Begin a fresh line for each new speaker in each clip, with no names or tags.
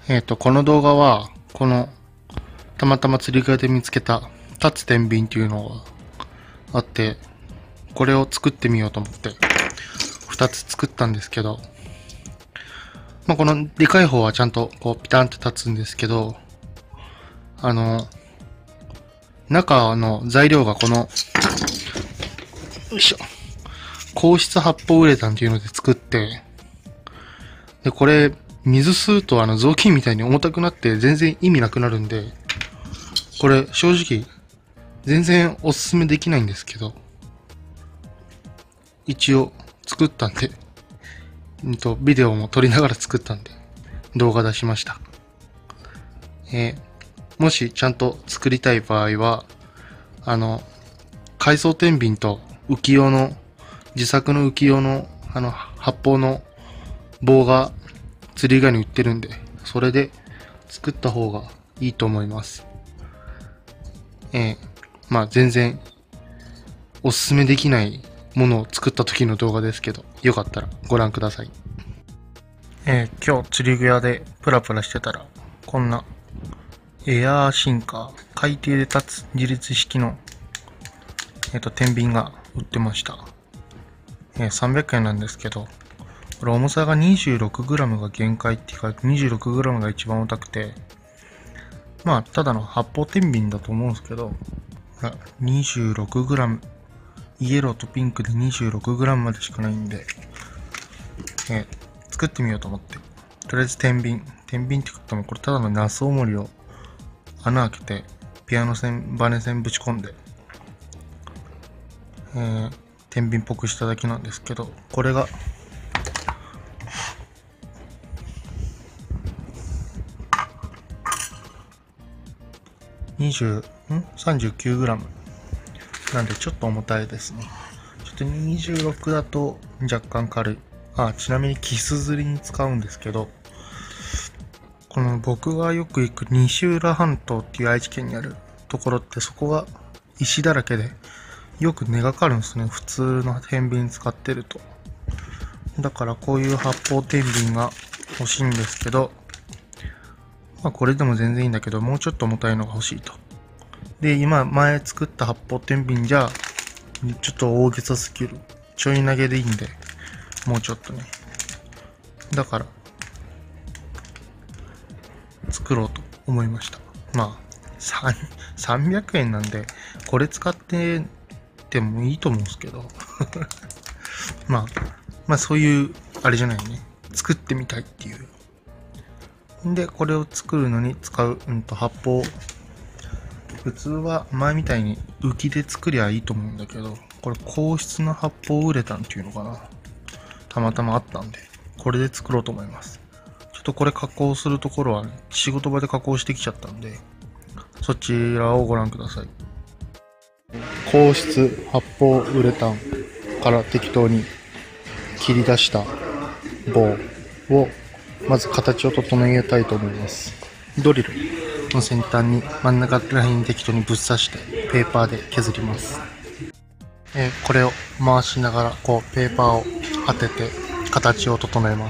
この動画は、たまたま釣り具屋で見つけた、立つ天秤っていうのがあって、これを作ってみようと思って、2つ作ったんですけど、このでかい方はちゃんとピタンって立つんですけど、中の材料がよいしょ、硬質発泡ウレタンっていうので作って、で、これ、水吸うと雑巾みたいに重たくなって全然意味なくなるんで、これ正直全然おすすめできないんですけど、一応作ったんで、ビデオも撮りながら作ったんで、動画出しました。もしちゃんと作りたい場合は、海藻天秤と自作の浮世の発泡の棒が釣り具屋に売ってるんで、それで作った方がいいと思います。全然おすすめできないものを作った時の動画ですけど、よかったらご覧ください。今日釣り具屋でプラプラしてたら、こんなエアーシンカー、海底で立つ自立式の天秤が売ってました。300円なんですけど、これ重さが 26g が限界って書いて 26g が一番重たくて、ただの発泡天秤だと思うんですけど、26g、イエローとピンクで 26g までしかないんで、作ってみようと思って、とりあえず天秤って言ってもこれただのナスオモリを穴開けて、ピアノ線、バネ線ぶち込んで、天秤っぽくしただけなんですけど、これが39g なんでちょっと重たいですね。ちょっと26だと若干軽い。ちなみにキス釣りに使うんですけど、この僕がよく行く西浦半島っていう愛知県にあるところって、そこが石だらけでよく根がかるんですね。普通の天秤使ってると。だからこういう発泡天秤が欲しいんですけど、これでも全然いいんだけど、もうちょっと重たいのが欲しいと。で、今前作った発泡天秤じゃちょっと大げさすぎる。ちょい投げでいいんで、もうちょっとね。だから作ろうと思いました。300円なんで、これ使っててもいいと思うんですけど。そういう、あれじゃないね。作ってみたいっていう。で、これを作るのに使う、発泡。普通は前みたいに浮きで作りゃいいと思うんだけど、これ硬質の発泡ウレタンっていうのかな。たまたまあったんで、これで作ろうと思います。ちょっとこれ加工するところはね、仕事場で加工してきちゃったんで、そちらをご覧ください。硬質発泡ウレタンから適当に切り出した棒をまず形を整えたいと思います。ドリルの先端に真ん中ら辺に適当にぶっ刺してペーパーで削ります。これを回しながらペーパーを当てて形を整えます。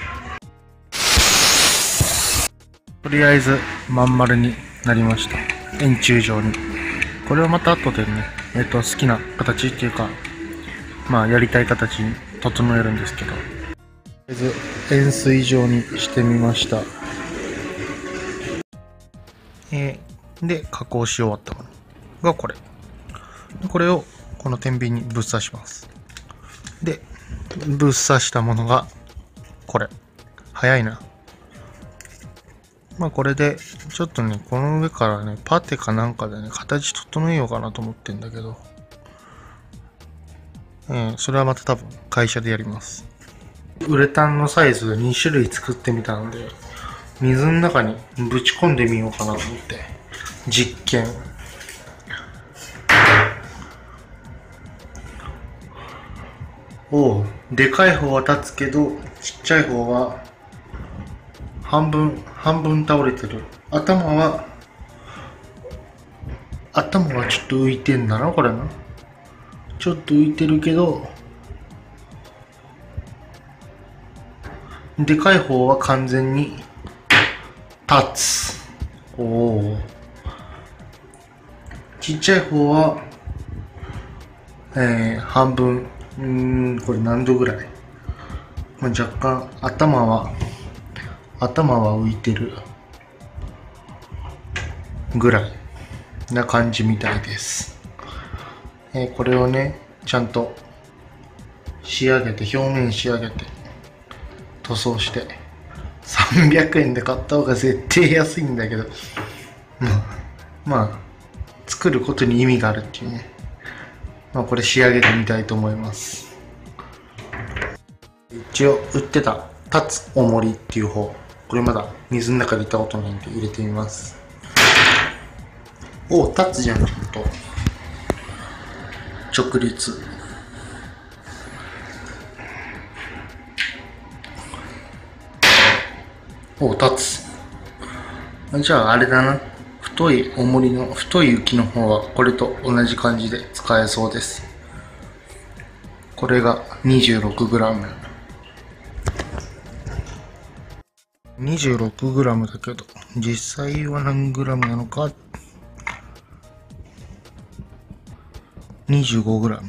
とりあえずまん丸になりました。円柱状に。これをまた後でね、好きな形っていうか、やりたい形に整えるんですけど、とりあえず円錐状にしてみました。で、加工し終わったものがこれ。これをこの天秤にぶっ刺します。で、ぶっ刺したものがこれ。早いな。これで、ちょっとね、この上からね、パテかなんかでね、形整えようかなと思ってんだけど、それはまた多分会社でやります。ウレタンのサイズ2種類作ってみたので、水の中にぶち込んでみようかなと思って、実験。でかい方は立つけど、ちっちゃい方は半分倒れてる。頭はちょっと浮いてんだな、これな。ちょっと浮いてるけど、でかい方は完全に立つ。おお。ちっちゃい方は、半分。これ何度ぐらい？まあ、若干、頭は浮いてるぐらいな感じみたいです。これをね、ちゃんと仕上げて、表面仕上げて、塗装して、300円で買った方が絶対安いんだけど、まあ、作ることに意味があるっていうね。まあ、これ仕上げてみたいと思います。一応、売ってた、立つおもりっていう方、これまだ水の中でいったことないんで入れてみます。お、立つじゃん、ちゃんと。直立。お、立つ。じゃあ、あれだな。太い重りの、太い浮きの方はこれと同じ感じで使えそうです。これが 26g。26g だけど、実際は何 g なのか、25g。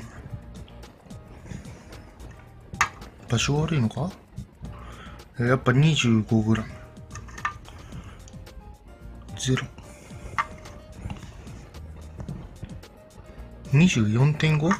場所悪いのか？やっぱ 25g。0。24.5？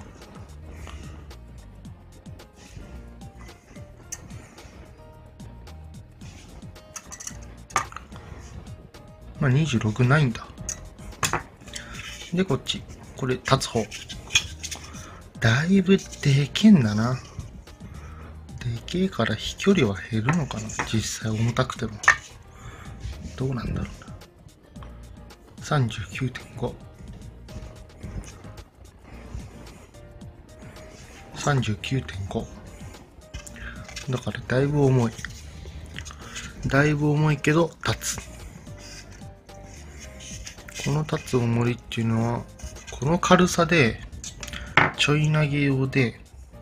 まあ、26ないんだ。で、こっち。これ、立つ方。だいぶでけんだな。でけえから飛距離は減るのかな？実際重たくても。どうなんだろうな。39.5。39.5。だからだいぶ重い。だいぶ重いけど、立つ。この立つ重りっていうのは、この軽さで、ちょい投げ用で、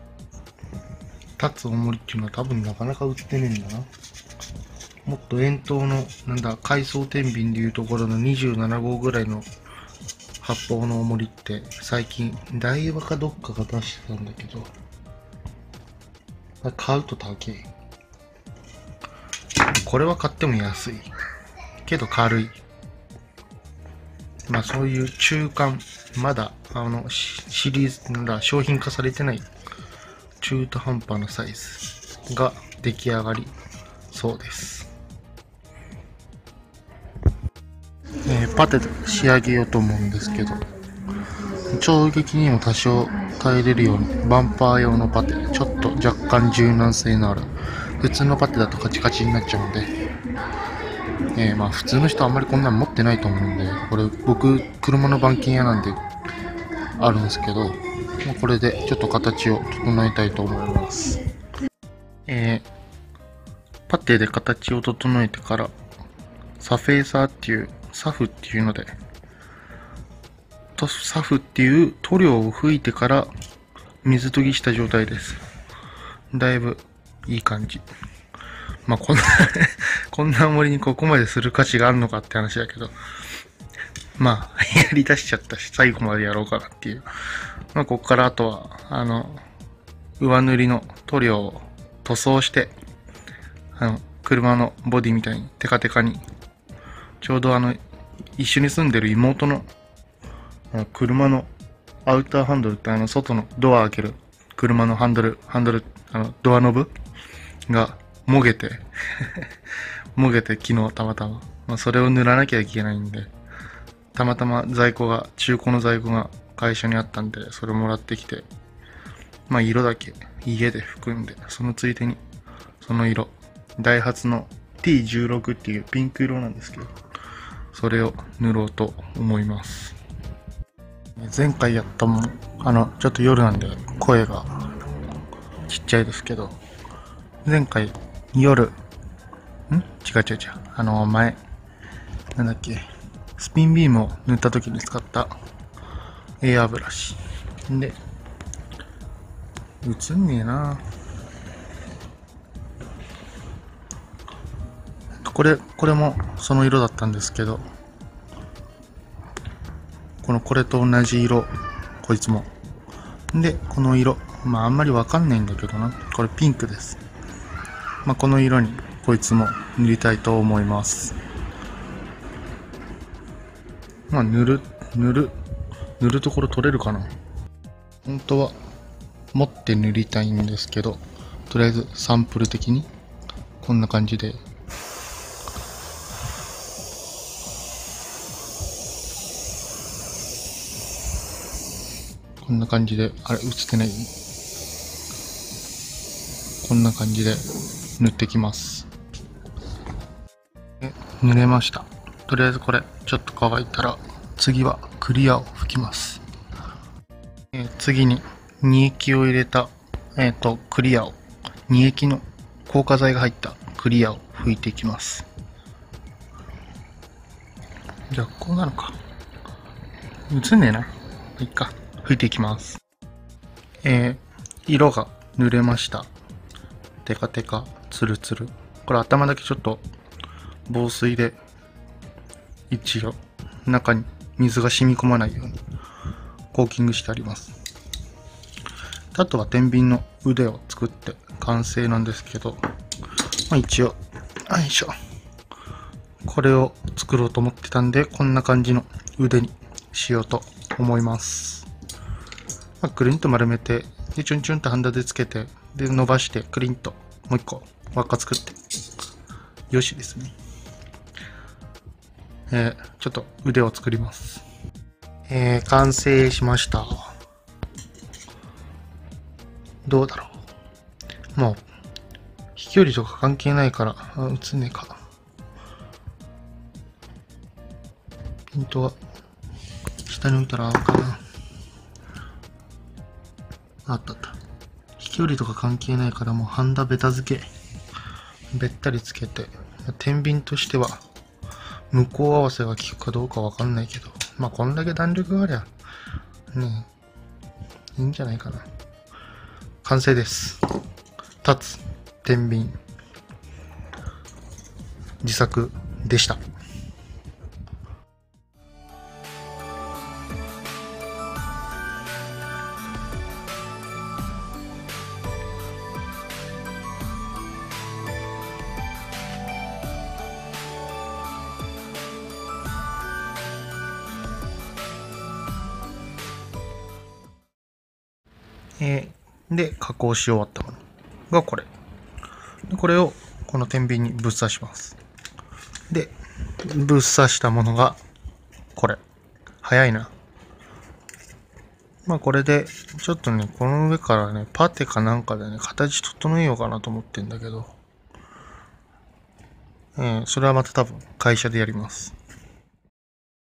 立つ重りっていうのは多分なかなか売ってねえんだな。もっと円筒の、回送天秤でいうところの27号ぐらいの発泡の重りって、最近、大和かどっかが出してたんだけど、買うと高い。これは買っても安い。けど軽い。まあそういう中間、まだシリーズ商品化されてない中途半端なサイズが出来上がりそうです。パテで仕上げようと思うんですけど、衝撃にも多少耐えれるようにバンパー用のパテ、ちょっと若干柔軟性のある、普通のパテだとカチカチになっちゃうんで、まあ普通の人はあんまりこんなの持ってないと思うんで、これ僕車の板金屋なんであるんですけど、これでちょっと形を整えたいと思います。パテで形を整えてからサフェーサーっていうサフっていうので、サフっていう塗料を吹いてから水研ぎした状態です。だいぶいい感じ。まあこんなこんな重りにここまでする価値があるのかって話だけど、まあやり出しちゃったし最後までやろうかなっていう。まあここからあとは上塗りの塗料を塗装して、車のボディみたいにテカテカに、ちょうど一緒に住んでる妹の車のアウターハンドルって外のドア開ける車のハンドル、ドアノブがもげてもげて昨日たまたま、まあ、それを塗らなきゃいけないんで、たまたま中古の在庫が会社にあったんで、それをもらってきて、まあ色だけ家で拭くんで、そのついでに、その色、ダイハツの T16 っていうピンク色なんですけど、それを塗ろうと思います。前回やったもん、ちょっと夜なんで声がちっちゃいですけど、前回夜、違う、前、なんだっけ、スピンビームを塗った時に使ったエアブラシ。で、映んねえな。 これもその色だったんですけど、これと同じ色、こいつも。で、この色、あんまりわかんないんだけどな。これピンクです。この色にこいつも塗りたいと思います。塗るところ取れるかな。本当は持って塗りたいんですけど、とりあえずサンプル的にこんな感じで、こんな感じで、あれ映ってない？こんな感じで塗ってきます。塗れました。とりあえずこれちょっと乾いたら、次はクリアを吹きます。次に煮液を入れたクリアを、煮液の硬化剤が入ったクリアを拭いていきます。じゃあこうなのか、映んねえな。いいか、拭いていきます。色が塗れました。テカテカツルツル。これ頭だけちょっと防水で一応中に水が染み込まないようにコーキングしてあります。あとは天秤の腕を作って完成なんですけど、一応、よいしょ。これを作ろうと思ってたんで、こんな感じの腕にしようと思います。くるんと丸めて、で、チュンチュンとハンダでつけて、で、伸ばして、クリンともう一個輪っか作って、よしですね。ちょっと腕を作ります。完成しました。どうだろう。もう、飛距離とか関係ないから、映んねえか。ピントは、下に置いたら合うかな。あった。飛距離とか関係ないから、もうハンダベタ付け。べったりつけて、天秤としては、向こう合わせが効くかどうかわかんないけど、こんだけ弾力がありゃ、ねえ、いいんじゃないかな。完成です。立つ天秤。自作でした。で、加工し終わったものがこれ。これをこの天秤にぶっ刺します。で、ぶっ刺したものがこれ。早いな。これで、ちょっとね、この上からね、パテかなんかでね、形整えようかなと思ってんだけど、それはまた多分会社でやります。